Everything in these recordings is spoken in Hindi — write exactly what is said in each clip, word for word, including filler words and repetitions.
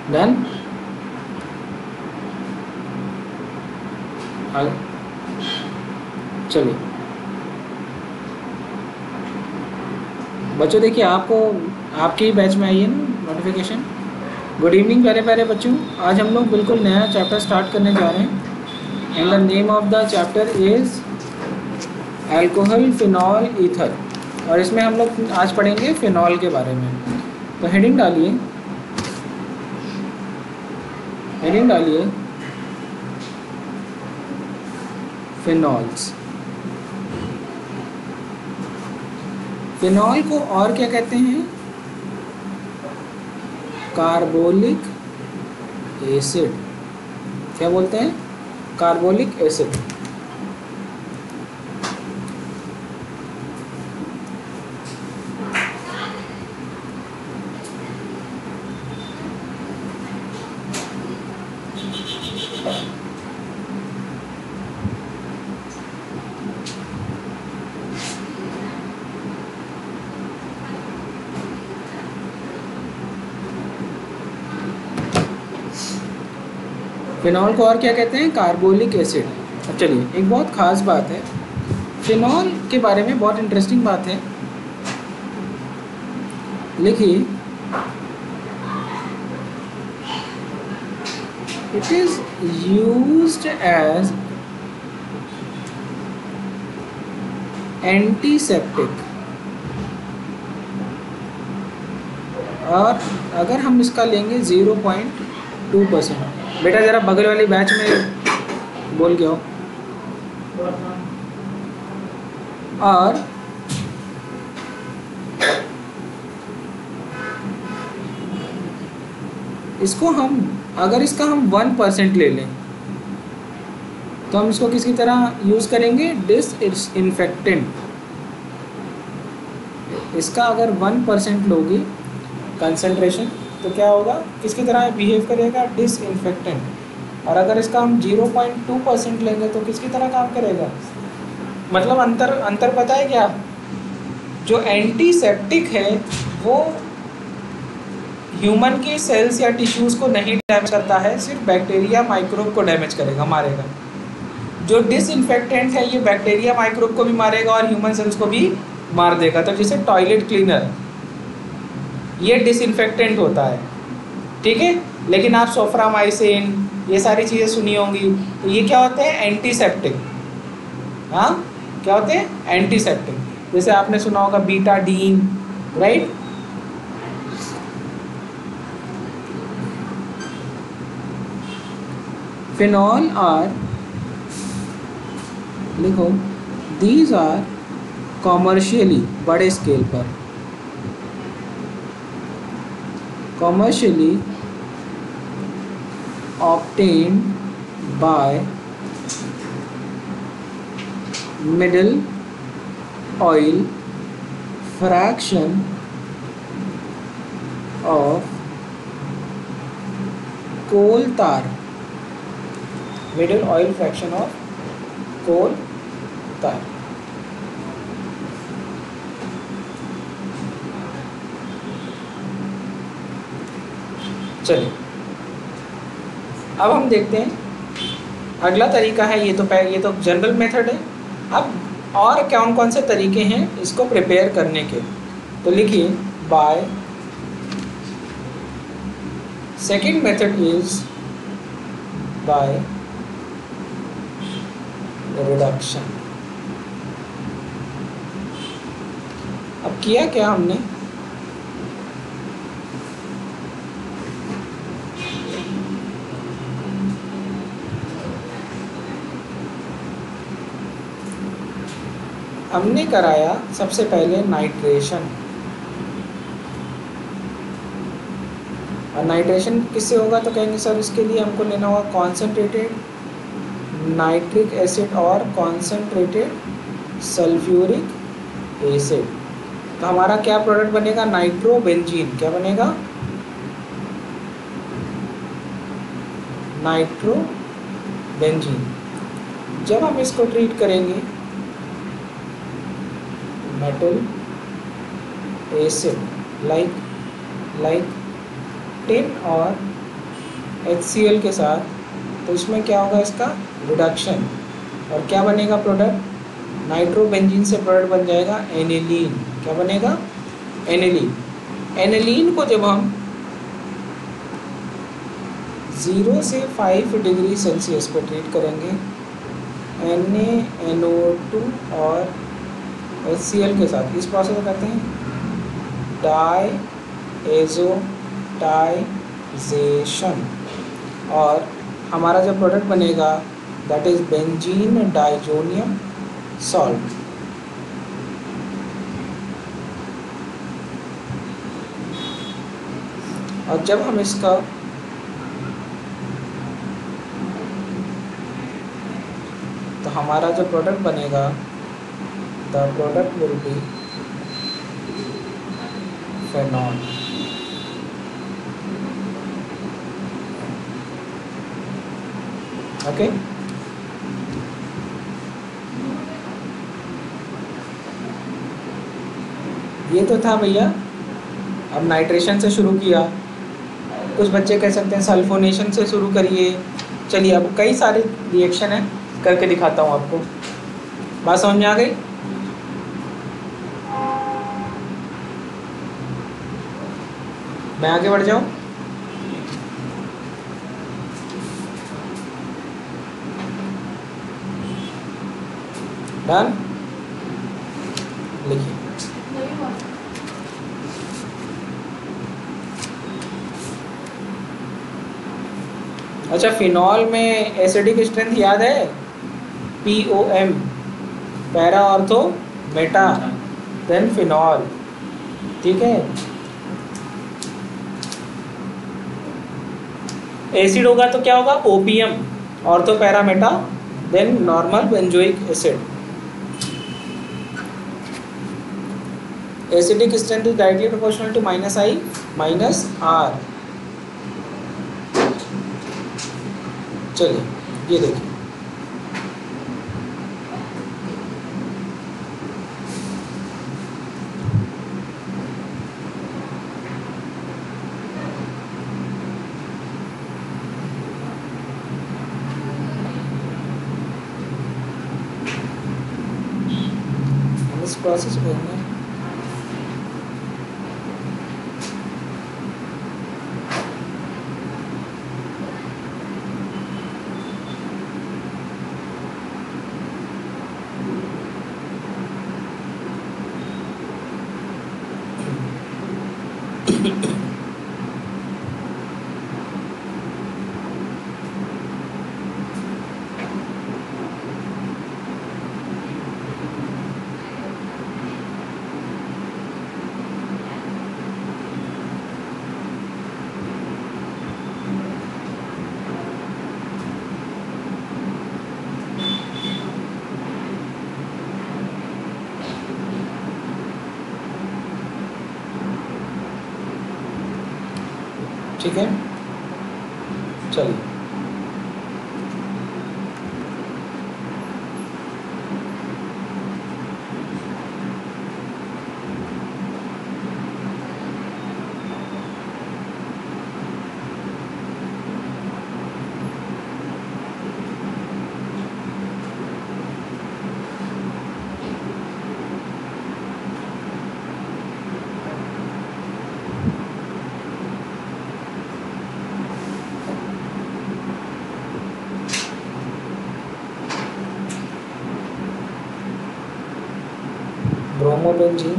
डन। चलिए बच्चों, देखिए आपको आपके ही बैच में आई है ना नोटिफिकेशन। गुड इवनिंग प्यारे प्यारे बच्चों। आज हम लोग बिल्कुल नया चैप्टर स्टार्ट करने जा रहे हैं and the name of the chapter is alcohol phenol ether. और इसमें हम लोग आज पढ़ेंगे फिनॉल के बारे में। तो हेडिंग डालिए, हेडिंग डालिए फिनॉल्स। फिनॉल को और क्या कहते हैं? Carbolic acid. क्या बोलते हैं? Carbolic acid. फिनॉल को और क्या कहते हैं? Carbolic acid. अब चलिए, एक बहुत ख़ास बात है फिनॉल के बारे में, बहुत इंटरेस्टिंग बात है। लिखिए, it is used as antiseptic. और अगर हम इसका लेंगे ज़ीरो पॉइंट टू परसेंट। बेटा ज़रा बगल वाली बैच में बोल के आओ। और इसको हम, अगर इसका हम वन परसेंट ले लें तो हम इसको किसकी तरह यूज़ करेंगे? डिसइंफेक्टेंट। इसका अगर वन परसेंट लोगे कंसंट्रेशन तो क्या होगा? किसकी तरह बिहेव करेगा? डिसइंफेक्टेंट। और अगर इसका हम ज़ीरो पॉइंट टू परसेंट लेंगे तो किसकी तरह काम करेगा? मतलब अंतर अंतर पता है क्या? जो एंटीसेप्टिक है वो ह्यूमन की सेल्स या टिश्यूज़ को नहीं डैमेज करता है, सिर्फ बैक्टीरिया माइक्रोब को डैमेज करेगा, मारेगा। जो डिसइंफेक्टेंट है ये बैक्टीरिया माइक्रोब को भी मारेगा और ह्यूमन सेल्स को भी मार देगा। तो जैसे टॉयलेट क्लीनर ये डिसइंफेक्टेंट होता है, ठीक है। लेकिन आप सोफ्रामाइसिन ये सारी चीज़ें सुनी होंगी, तो ये क्या होते हैं? एंटीसेप्टिक। हाँ, क्या होते हैं? एंटीसेप्टिक। जैसे आपने सुना होगा बीटाडीन, राइट। फिनॉल आर, लिखो, दीज आर कॉमर्शियली, बड़े स्केल पर, commercially obtained by middle oil fraction of coal tar, middle oil fraction of coal tar। चलिए अब हम देखते हैं अगला तरीका है। ये तो ये तो जनरल मेथड है। अब और कौन कौन से तरीके हैं इसको प्रिपेयर करने के? तो लिखिए, by second method is by reduction. अब किया क्या हमने? हमने कराया सबसे पहले नाइट्रेशन। और नाइट्रेशन किससे होगा? तो कहेंगे सर इसके लिए हमको लेना होगा कॉन्सेंट्रेटेड नाइट्रिक एसिड और कॉन्सेंट्रेटेड सल्फ्यूरिक एसिड। तो हमारा क्या प्रोडक्ट बनेगा? नाइट्रोबेंजीन। क्या बनेगा? नाइट्रोबेंजीन। जब हम इसको ट्रीट करेंगे metal acid like like tin और एच सी एल के साथ, तो इसमें क्या होगा, इसका रिडक्शन, और क्या बनेगा प्रोडक्ट, नाइट्रोबेंजीन से प्रोडक्ट बन जाएगा एनिलीन। क्या बनेगा, एनिलीन। एनिलीन को जब हम ज़ीरो से फाइव डिग्री सेल्सियस पे ट्रीट करेंगे N A N O two और एच सी एल के साथ, इस प्रोसेस को कहते हैं डाई एजो टाइजेशन, और हमारा जो प्रोडक्ट बनेगा that is benzene diazonium salt. और जब हम इसका तो हमारा जो प्रोडक्ट बनेगा the product will be phenol. Okay, ये तो था भैया। अब नाइट्रेशन से शुरू किया, कुछ बच्चे कह सकते हैं सल्फोनेशन से शुरू करिए। चलिए, अब कई सारे रिएक्शन है, करके दिखाता हूँ आपको। बात समझ में आ गई? मैं आगे बढ़ जाऊँ? डन, लिखिए। अच्छा, फिनॉल में एसिडिक स्ट्रेंथ याद है, P O M, para ortho meta, then phenol. ठीक है, एसिड होगा तो क्या होगा, OPM, ortho para meta, then normal benzoic acid. Acidic strength is directly proportional to minus I minus R. चलिए, ये देखिए, हम इस प्रोसेस को हैं ठीक है। चलिए, ब्रोमोबेंजीन,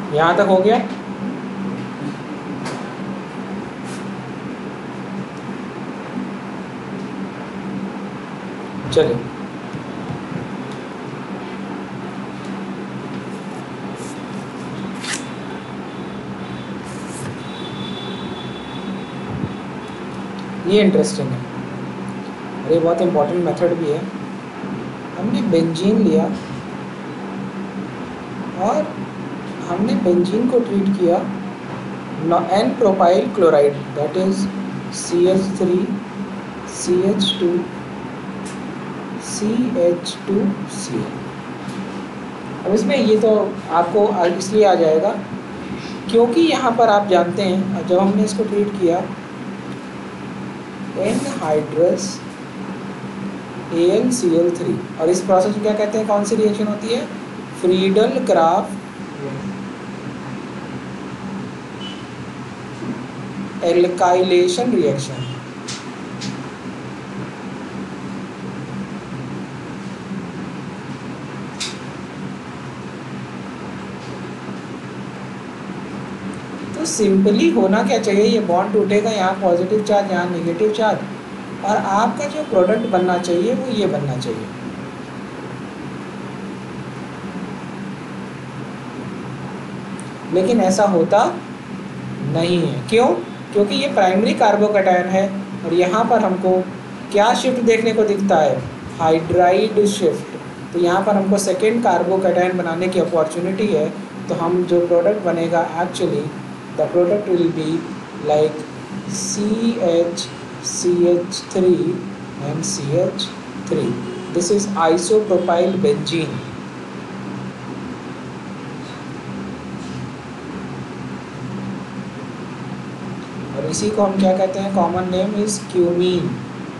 यहाँ तक हो गया। चलिए ये इंटरेस्टिंग है और ये बहुत इंपॉर्टेंट मेथड भी है। हमने बेंजीन लिया और हमने बेंजीन को ट्रीट किया N propyl chloride, that is C H three C H two C H two C. अब इसमें ये तो आपको इसलिए आ जाएगा क्योंकि यहाँ पर आप जानते हैं जब हमने इसको ट्रीट किया anhydrous A N C L three, और इस प्रोसेस को क्या कहते हैं, कौन सी रिएक्शन होती है, फ्रीडल क्राफ्ट एल्काइलेशन रिएक्शन। तो सिंपली होना क्या चाहिए, ये बॉन्ड टूटेगा, यहाँ पॉजिटिव चार्ज यहाँ नेगेटिव चार्ज, और आपका जो प्रोडक्ट बनना चाहिए वो ये बनना चाहिए। लेकिन ऐसा होता नहीं है, क्यों? क्योंकि ये प्राइमरी कार्बोकैटायन है और यहाँ पर हमको क्या शिफ्ट देखने को दिखता है, हाइड्राइड शिफ्ट। तो यहाँ पर हमको सेकेंड कार्बोकैटायन बनाने की अपॉर्चुनिटी है। तो हम जो प्रोडक्ट बनेगा actually the product will be like C H C H three and C H three. This is isopropyl benzene. और इसी को हम क्या कहते हैं, कॉमन नेम इज क्यूमीन।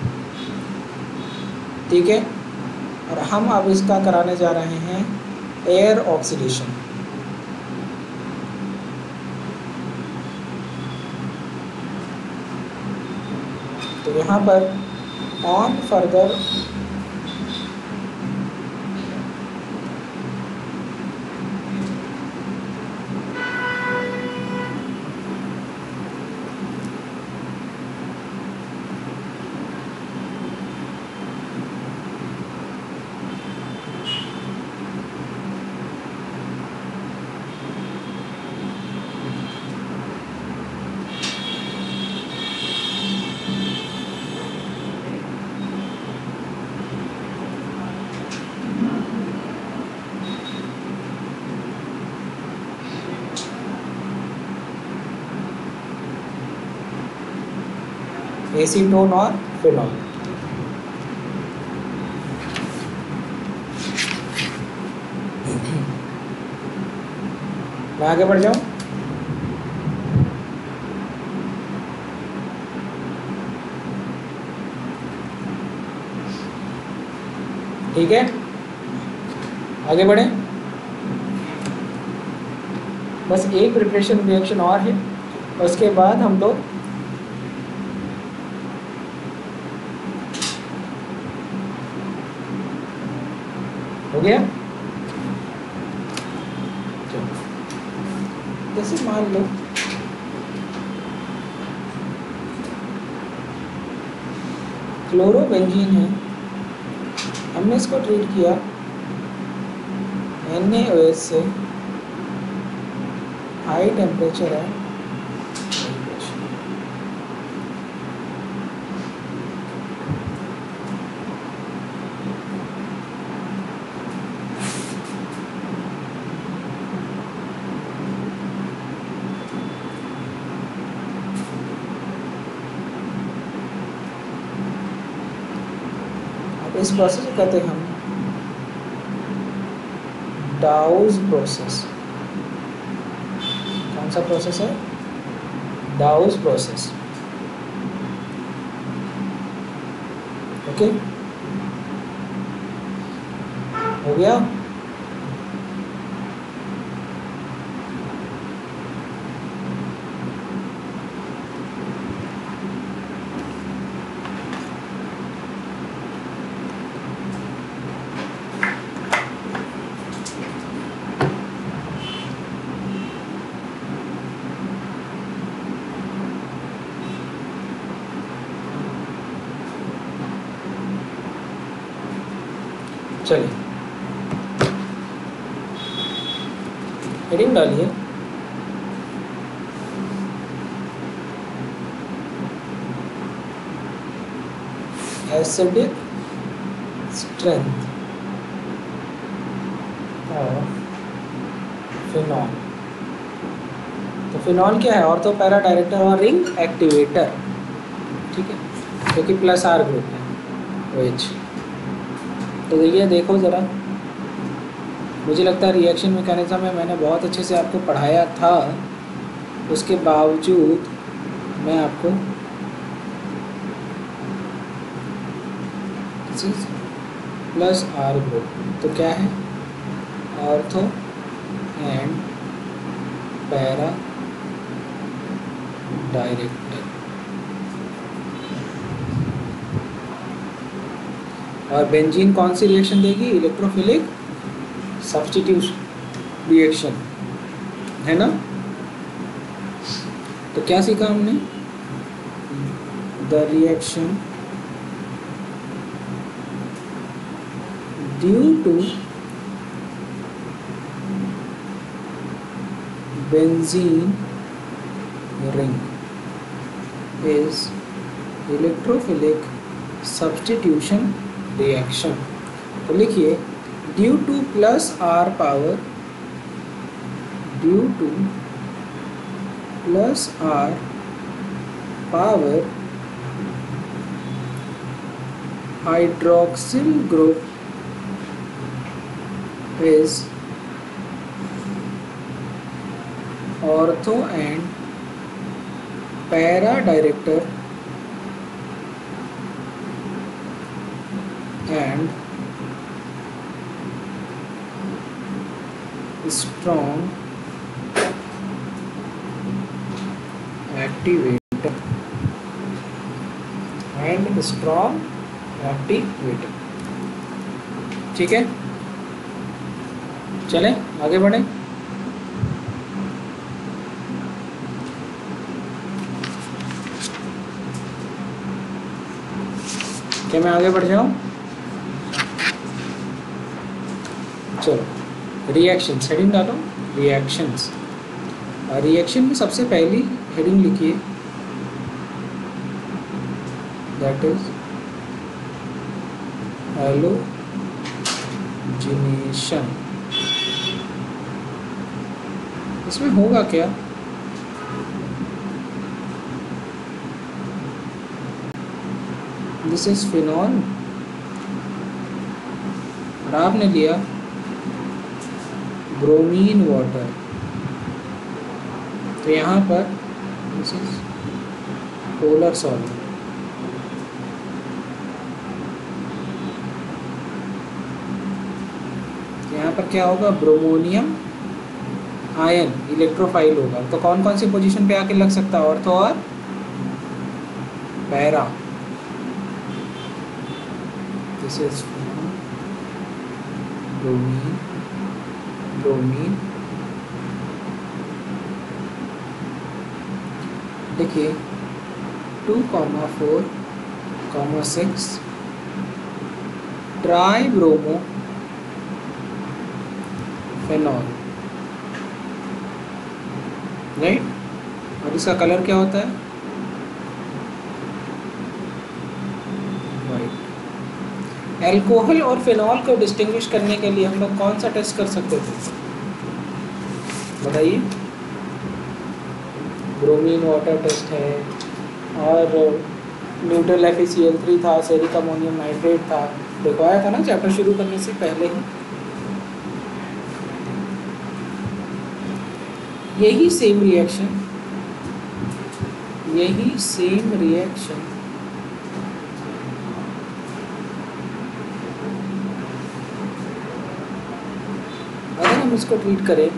ठीक है, और हम अब इसका कराने जा रहे हैं एयर ऑक्सीडेशन। तो यहाँ पर on further एसीटोन और फिनॉल। मैं आगे बढ़ जाऊं, ठीक है, आगे बढ़े। बस एक प्रिपरेशन रिएक्शन और है, उसके बाद हम लोग हो गया। जैसे मान लो क्लोरोबेंजीन है, हमने इसको ट्रीट किया एन ए ओ एच से, हाई टेम्परेचर है, इस प्रोसेस को कहते हैं हम डाउज प्रोसेस। कौन सा प्रोसेस है, डाउज प्रोसेस। ओके, हो गया। चलिए हेडिंग डालिए। एसिडिक स्ट्रेंथ और फिनॉल। तो फिनॉल क्या है? ऑर्थो पैरा डायरेक्टर और रिंग एक्टिवेटर, ठीक है, क्योंकि तो प्लस आर ग्रुप है OH। तो ये देखो ज़रा, मुझे लगता है रिएक्शन मैकेनिज्म में मैंने बहुत अच्छे से आपको पढ़ाया था, उसके बावजूद मैं आपको प्लस आर ग्रुप, तो क्या है? Ortho and para director. और बेंजीन कौन सी रिएक्शन देगी? इलेक्ट्रोफिलिक सब्स्टिट्यूशन रिएक्शन, है ना? तो क्या सीखा हमने? The reaction due to benzene ring is electrophilic substitution reaction। तो लिखिए due to plus R power, due to plus R power hydroxyl group is ortho and para director and strong activator and strong activator। ठीक है, चलें आगे बढ़ें। क्या मैं आगे बढ़ जाऊं? चलो रिएक्शंस हेडिंग डालो, रिएक्शंस। और रिएक्शन में सबसे पहली हेडिंग लिखिए, दैट इज हैलोजिनेशन। इसमें होगा क्या? दिस इज फिनॉल और आपने लिया ब्रोमीन वाटर, तो यहाँ पर दिस इज पोलर सॉल्वेंट। यहाँ पर क्या होगा? ब्रोमोनियम आयन इलेक्ट्रोफाइल होगा। तो कौन कौन सी पोजीशन पे आके लग सकता है? ऑर्थो और para. This is bromine, bromine. देखिए two comma four comma six tri bromo phenol, right. और इसका कलर क्या होता है? वाइट। एल्कोहल और फिनॉल को डिस्टिंग्विश करने के लिए हम लोग कौन सा टेस्ट कर सकते थे? बताइए। ब्रोमीन वाटर टेस्ट है, और neutral F E C L three था, सेरिक अमोनियम नाइट्रेट था, दिखवाया था ना चैप्टर शुरू करने से पहले ही। यही सेम रिएक्शन, यही सेम रिएक्शन अगर हम इसको ट्रीट करें,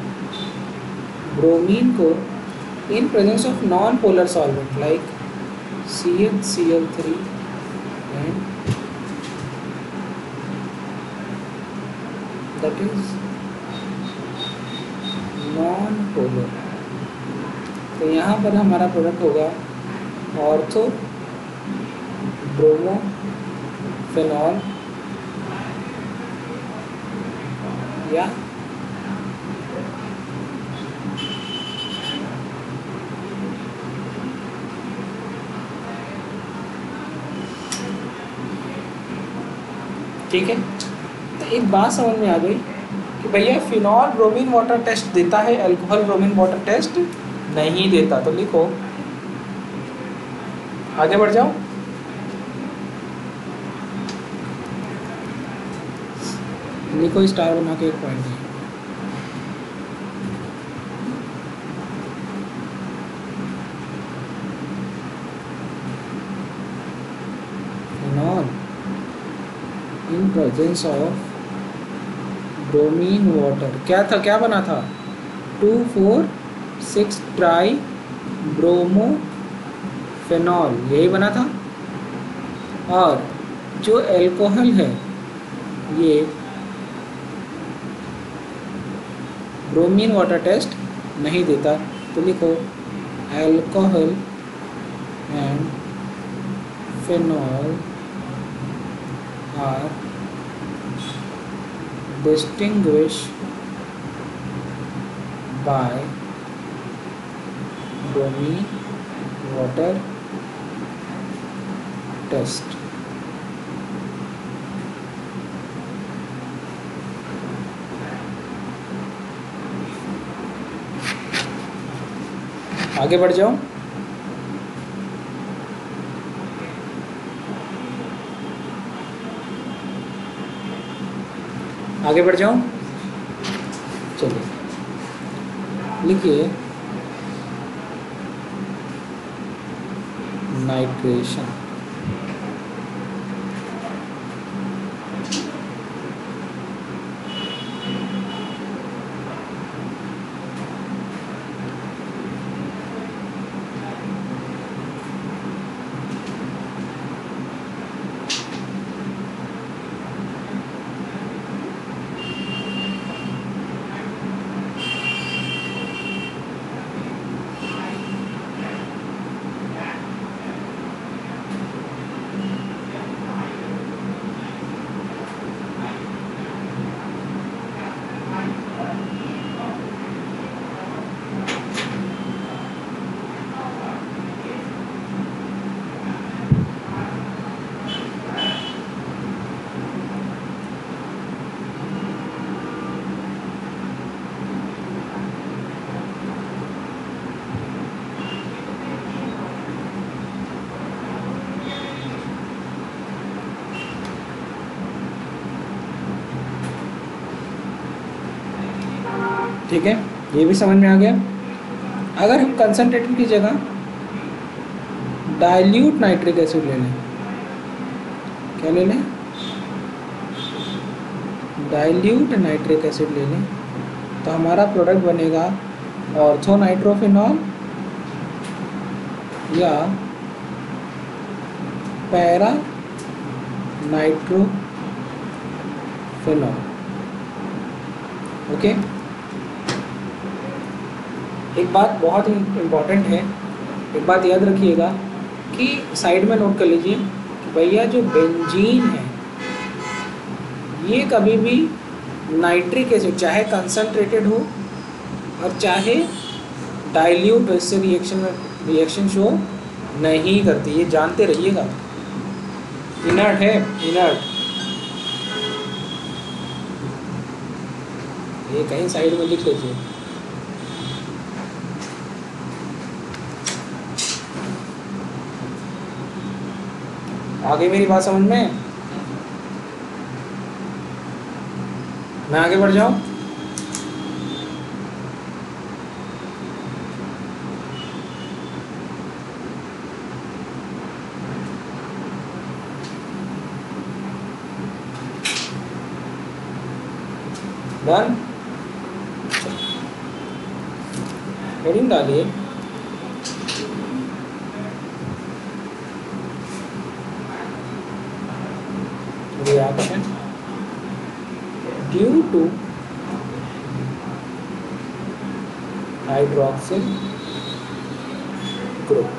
ब्रोमीन को in presence of non polar solvent like C H C L three and that is non polar, तो यहाँ पर हमारा प्रोडक्ट होगा ऑर्थो ब्रोमो फेनॉल या ठीक है। तो एक बात समझ में आ गई कि भैया फिनॉल ब्रोमीन वाटर टेस्ट देता है, अल्कोहल ब्रोमीन वाटर टेस्ट नहीं देता। तो लिखो, आगे बढ़ जाओ। लिखो स्टार बना के एक पॉइंट है। Phenol in presence of bromine water क्या था, क्या बना था, two four six tri bromo phenol, यही बना था। और जो एल्कोहल है ये ब्रोमीन वाटर टेस्ट नहीं देता। तो लिखो alcohol and phenol are distinguish by bromine water test. आगे बढ़ जाओ। आगे बढ़ जाओ, चलिए लिखिए नाइट्रेशन। ठीक है, ये भी समझ में आ गया। अगर हम कंसनट्रेटेड की जगह डाइल्यूट नाइट्रिक एसिड ले लें, क्या ले लें, डाइल्यूट नाइट्रिक एसिड ले लें, तो हमारा प्रोडक्ट बनेगा ऑर्थो नाइट्रोफिनॉल या पैरा नाइट्रोफिनॉल। ओके, एक बात बहुत ही इम्पॉर्टेंट है, एक बात याद रखिएगा कि साइड में नोट कर लीजिए कि भैया जो बेंजीन है ये कभी भी नाइट्रिक एसिड चाहे कंसनट्रेटेड हो और चाहे डाइल्यूट, इससे रिएक्शन में रिएक्शन शो नहीं करती, ये जानते रहिएगा। इनर्ट है, इनर्ट, ये कहीं साइड में लिख लीजिए। आगे मेरी बात समझ में, मैं आगे बढ़ जाऊं। डन, हेडिंग डालिए। Reaction due to hydroxyl group।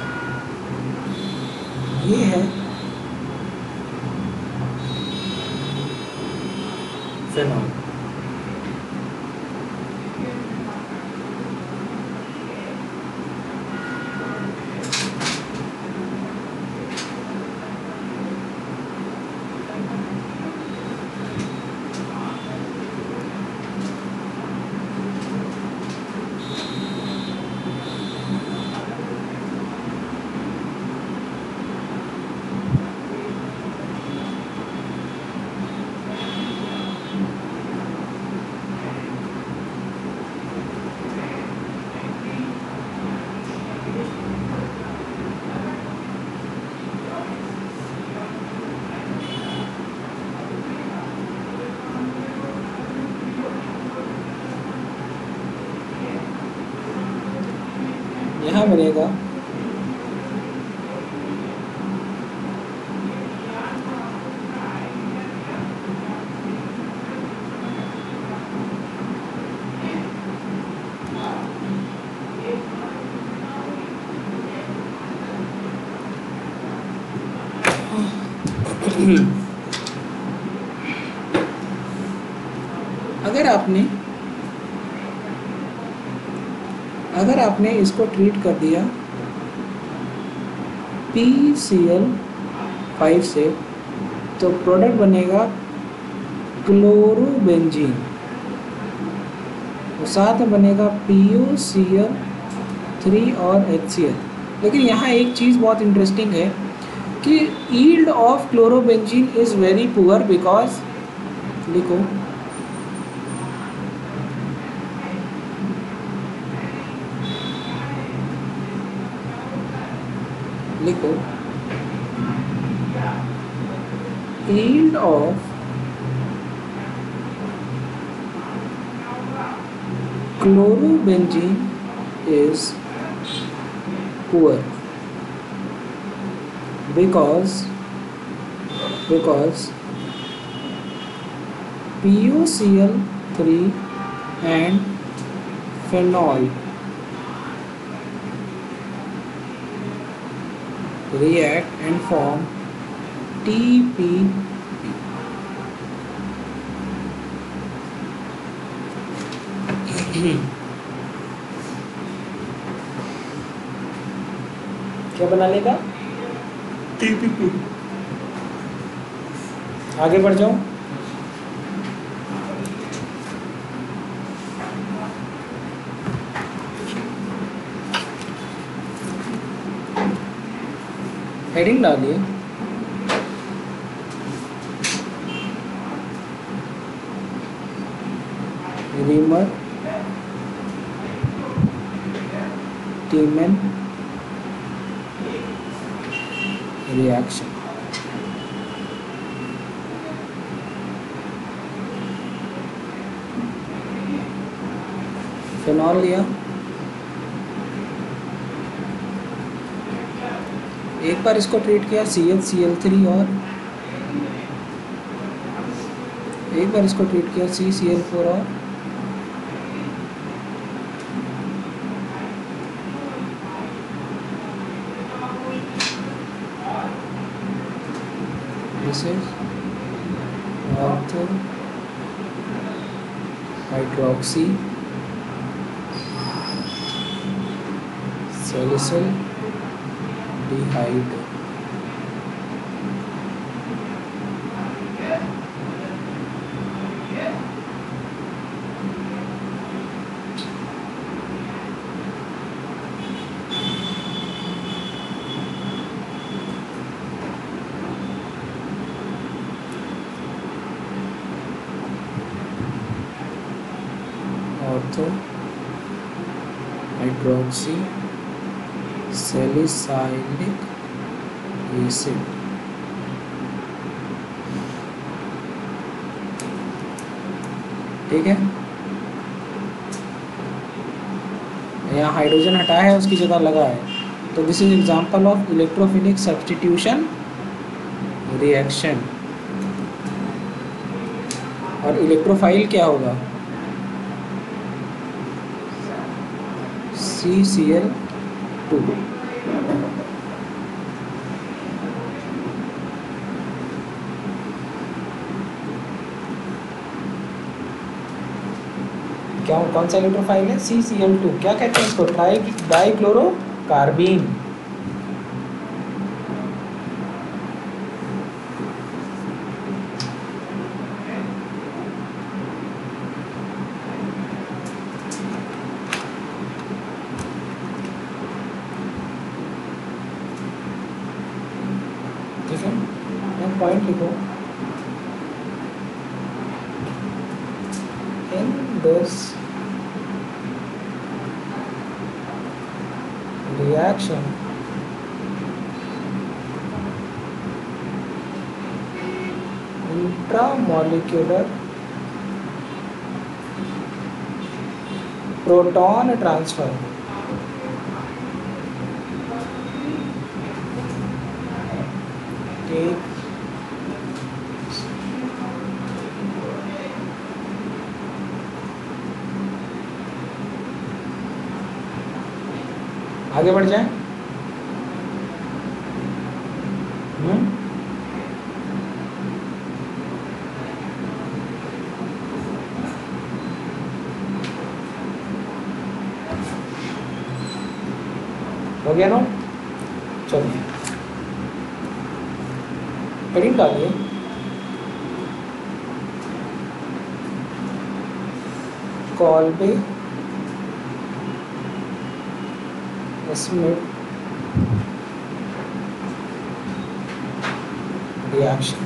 ये है फिनॉल। यहाँ बनेगा अगर आपने अगर आपने इसको ट्रीट कर दिया पी सी एल फाइव से, तो प्रोडक्ट बनेगा क्लोरोबेंजीन, और साथ में बनेगा P O C L three और एच सी एल। लेकिन यहाँ एक चीज़ बहुत इंटरेस्टिंग है कि yield of chlorobenzene is very poor because, लिखो लिखो yield of chlorobenzene is poor because because P O C l three and phenol react and form T P P. क्या बना लेगा? T P P। आगे बढ़ जाओ। हेडिंग डालिए रीमर टीमन रिएक्शन। फिनॉल लिया, एक बार इसको ट्रीट किया C H C L three, और एक बार इसको ट्रीट किया सी सी एल फोर, और this is ortho hydroxy salicylaldehyde. Ortho hydroxy salicylic acid. ठीक है, यहाँ हाइड्रोजन हटाया है, उसकी जगह लगा है, तो this is example of electrophilic substitution reaction. और इलेक्ट्रोफाइल क्या होगा? C C L two. क्या कौन सा इलेक्ट्रोफाइल है? C C L two. क्या कहते हैं इसको? Tri dichloro carbene. ठीक है, एक पॉइंट लिखो। In this reaction intramolecular proton transfer take आगे बढ़ जाए। हम्म हो गया ना? चलिए हेडिंग डालिए। Kolbe Schmitt reaction.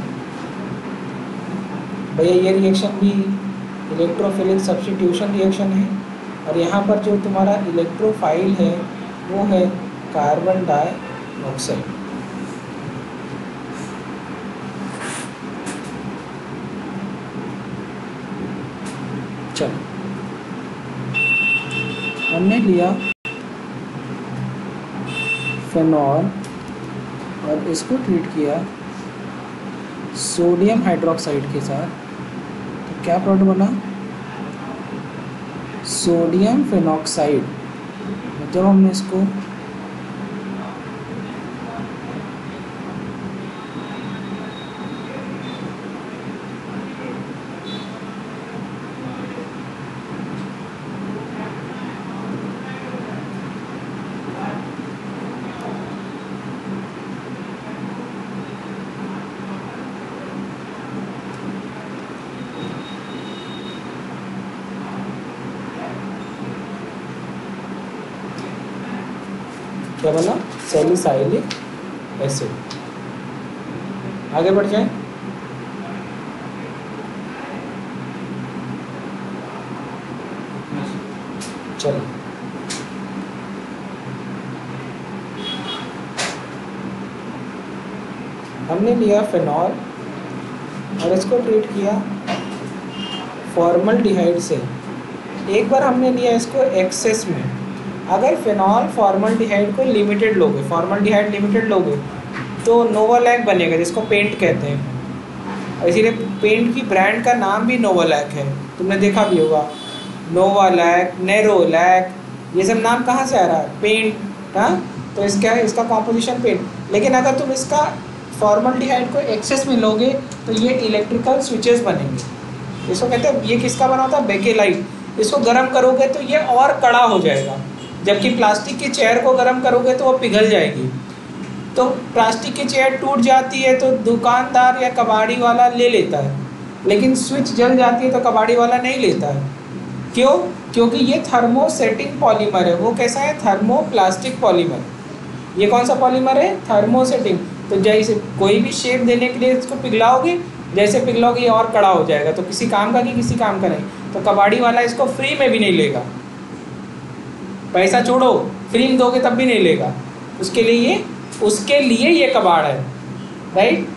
भैया ये रिएक्शन भी इलेक्ट्रोफिलिक सब्स्टिट्यूशन रिएक्शन है, और यहाँ पर जो तुम्हारा इलेक्ट्रोफाइल है वो है कार्बन डाइऑक्साइड। चलो हमने लिया फेनॉल और इसको ट्रीट किया सोडियम हाइड्रोक्साइड के साथ, तो क्या प्रोडक्ट बना? Sodium phenoxide. जब हमने इसको क्या बना? Salicylic acid. आगे बढ़ जाए। चलो हमने लिया फेनॉल और इसको ट्रीट किया फॉर्मल्डिहाइड से। एक बार हमने लिया इसको एक्सेस में। अगर फेनॉल फॉर्मल्डिहाइड को लिमिटेड लोगे, फॉर्मल्डिहाइड लिमिटेड लोगे तो नोवालैक बनेगा, जिसको पेंट कहते हैं। और इसीलिए पेंट की ब्रांड का नाम भी नोवालैक है, तुमने देखा भी होगा। नोवालैक, नेरोलैक, ये सब नाम कहाँ से आ रहा है? पेंट। हाँ, तो इसका इसका कॉम्पोजिशन पेंट। लेकिन अगर तुम इसका फॉर्मल्डिहाइड को एक्सेस में लोगे तो ये इलेक्ट्रिकल स्विचेस बनेंगे। इसको कहते हैं, ये किसका बना होता है? बेकेलाइट। इसको गर्म करोगे तो ये और कड़ा हो जाएगा, जबकि प्लास्टिक की चेयर को गर्म करोगे तो वो पिघल जाएगी। तो प्लास्टिक की चेयर टूट जाती है तो दुकानदार या कबाड़ी वाला ले लेता है, लेकिन स्विच जल जाती है तो कबाड़ी वाला नहीं लेता है। क्यों? क्योंकि ये थर्मोसेटिंग पॉलीमर है। वो कैसा है? Thermoplastic polymer. ये कौन सा पॉलीमर है? थर्मोसेटिंग। तो जैसे कोई भी शेप देने के लिए इसको पिघलाओगे, जैसे पिघलाओगे ये और कड़ा हो जाएगा, तो किसी काम का कि किसी काम का नहीं। तो कबाड़ी वाला इसको फ्री में भी नहीं लेगा, पैसा छोड़ो, फ्री में दोगे तब भी नहीं लेगा। उसके लिए ये उसके लिए ये कबाड़ है, राइट?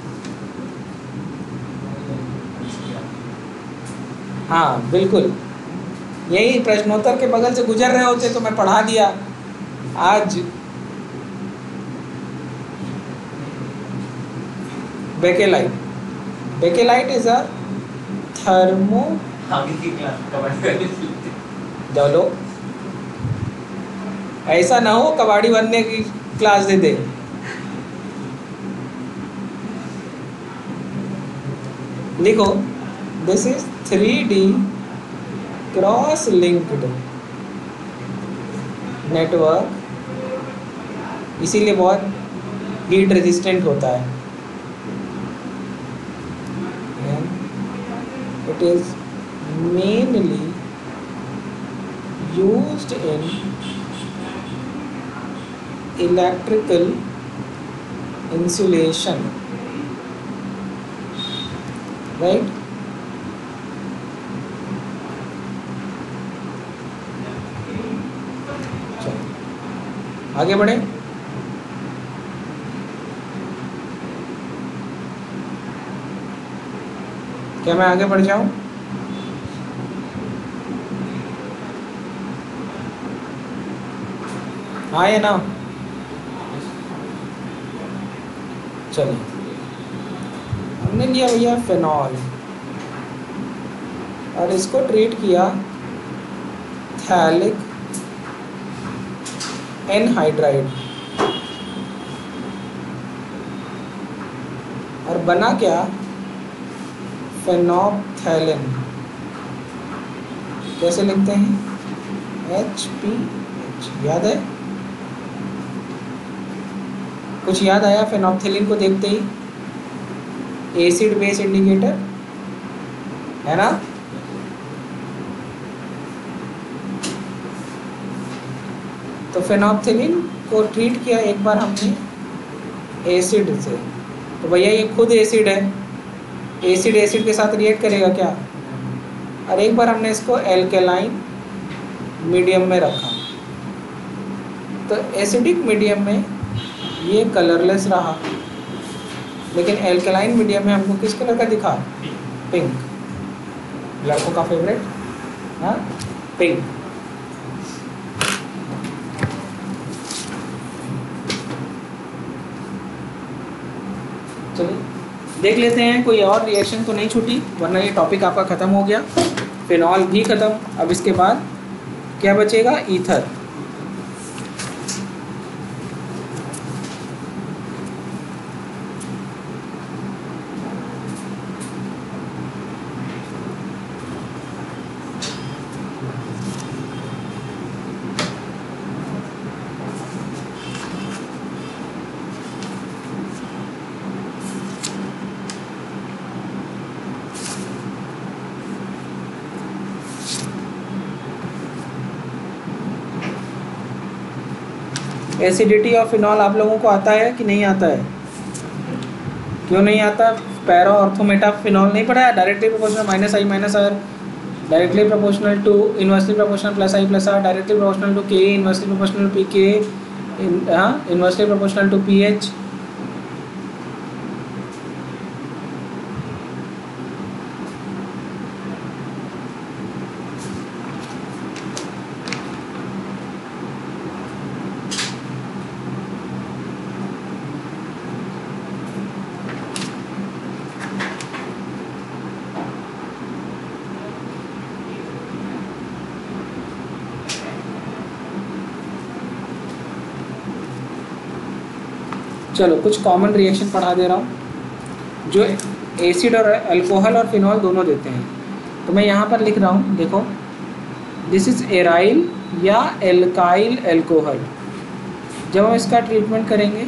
हाँ बिल्कुल, यही प्रश्नोत्तर के बगल से गुजर रहे होते तो मैं पढ़ा दिया आज। Bakelite, bakelite is a thermo चलो ऐसा ना हो कबाड़ी बनने की क्लास दे दे। लिखो, this is three D cross linked network, इसीलिए बहुत हीट रेजिस्टेंट होता है। It is mainly used in electrical insulation, right. आगे बढ़े। क्या मैं आगे बढ़ जाऊं? हाँ या ना? चलिए, हमने लिया भैया फिनॉल और इसको ट्रीट किया थैलिक एनहाइड्राइड, और बना क्या? फेनोप्थैलिन। कैसे लिखते हैं? H P H. याद है? कुछ याद आया फेनोप्थैलिन को देखते ही? एसिड बेस इंडिकेटर है ना। तो फेनोप्थैलिन को ट्रीट किया एक बार हमने एसिड से, तो भैया ये खुद एसिड है, एसिड एसिड के साथ रिएक्ट करेगा क्या? और एक बार हमने इसको एल्केलाइन मीडियम में रखा, तो एसिडिक मीडियम में ये कलरलेस रहा, लेकिन एल्केलाइन मीडियम में हमको किस कलर का दिखा? पिंक। लड़कों का फेवरेट, हाँ, पिंक। चलिए देख लेते हैं कोई और रिएक्शन तो नहीं छूटी, वरना ये टॉपिक आपका ख़त्म हो गया। फिनॉल भी ख़त्म। अब इसके बाद क्या बचेगा? ईथर। एसिडिटी ऑफ फिनॉल आप लोगों को आता है कि नहीं आता है? क्यों नहीं आता? पैरा ऑर्थोमेटा फिनॉल नहीं पढ़ा है? Directly proportional minus I minus R, directly proportional to inversely proportional plus I plus R, directly proportional to K, inversely proportional to P K, हाँ, inversely proportional to P H. चलो कुछ कॉमन रिएक्शन पढ़ा दे रहा हूँ जो एसिड और अल्कोहल और फिनॉल दोनों देते हैं। तो मैं यहाँ पर लिख रहा हूँ, देखो, दिस इज़ एराइल या एल्काइल अल्कोहल। जब हम इसका ट्रीटमेंट करेंगे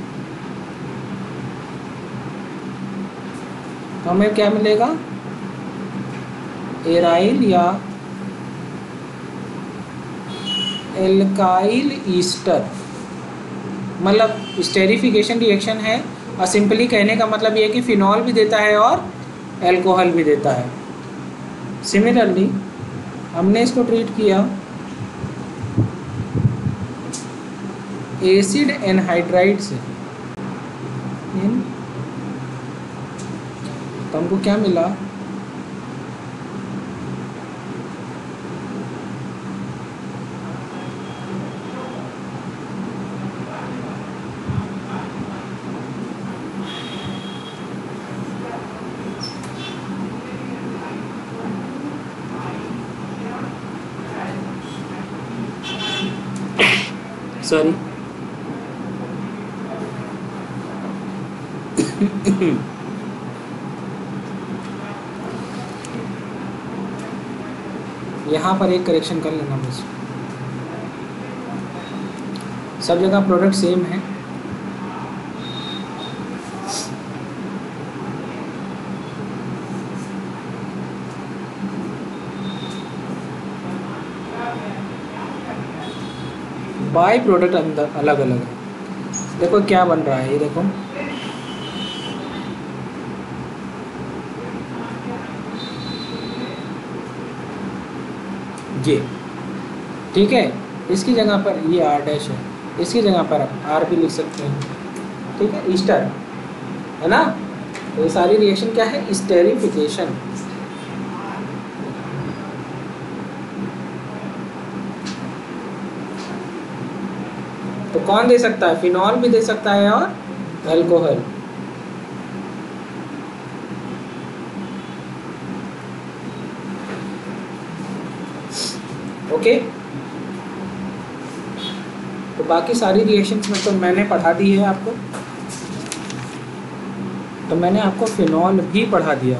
तो हमें क्या मिलेगा? एराइल या एल्काइल ईस्टर, मतलब स्टेरिफिकेशन रिएक्शन है। और सिंपली कहने का मतलब ये है कि फिनॉल भी देता है और अल्कोहल भी देता है। सिमिलरली हमने इसको ट्रीट किया एसिड एनहाइड्राइड से, तो हमको क्या मिला? सॉरी यहाँ पर एक करेक्शन कर लेना बस, सब जगह प्रोडक्ट सेम है। बाई प्रोडक्ट अंदर अलग अलग है। देखो क्या बन रहा है, ये देखो ये, ठीक है। इसकी जगह पर ये आर डैश है, इसकी जगह पर आप आर भी लिख सकते हैं, ठीक है, ईस्टर है ना। तो ये सारी रिएक्शन क्या है, स्टेरिफिकेशन। तो कौन दे सकता है, फिनॉल भी दे सकता है और अल्कोहल। ओके, तो बाकी सारी रिएक्शंस में तो मैंने पढ़ा दी है आपको, तो मैंने आपको फिनॉल भी पढ़ा दिया।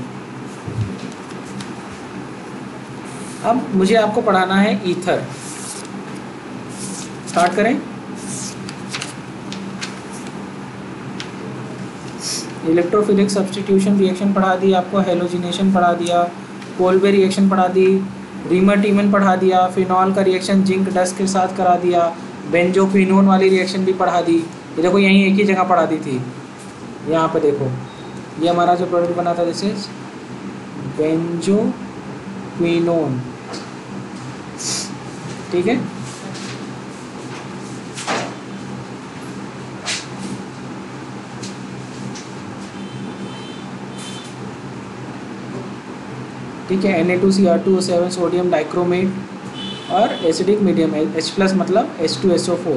अब मुझे आपको पढ़ाना है ईथर। स्टार्ट करें। इलेक्ट्रोफिलिक सब्स्टिट्यूशन रिएक्शन पढ़ा दी आपको, हेलोजिनेशन पढ़ा दिया, कोल्बे रिएक्शन पढ़ा दी, रीमर टीमन पढ़ा दिया, फिनॉल का रिएक्शन जिंक डस्ट के साथ करा दिया, बेंजोक्विनोन वाली रिएक्शन भी पढ़ा दी। ये देखो यहीं एक ही जगह पढ़ा दी थी, यहाँ पे देखो ये हमारा जो प्रोडक्ट बना था दिस इज बेंजोक्विनोन, ठीक है। ठीक है, N A two C R two O seven sodium dichromate और एसिडिक मीडियम H प्लस मतलब H two S O four,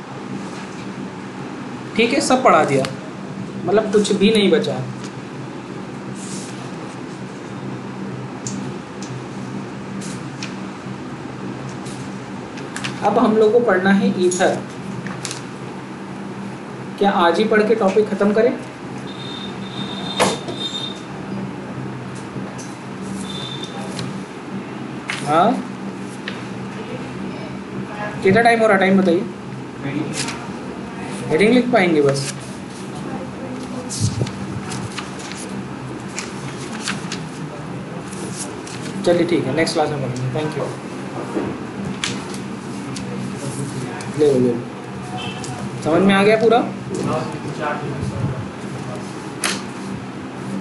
ठीक है, सब पढ़ा दिया, मतलब कुछ भी नहीं बचा। अब हम लोग को पढ़ना है ईथर। क्या आज ही पढ़ के टॉपिक खत्म करें? हाँ, कितना टाइम हो रहा, टाइम बताइए। हेडिंग लिख पाएंगे बस? चलिए ठीक है, नेक्स्ट क्लास में पढ़ेंगे। Thank you. ले लो ले लो, समझ में आ गया पूरा?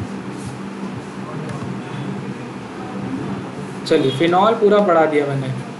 चलिए, फिनॉल पूरा पढ़ा दिया मैंने।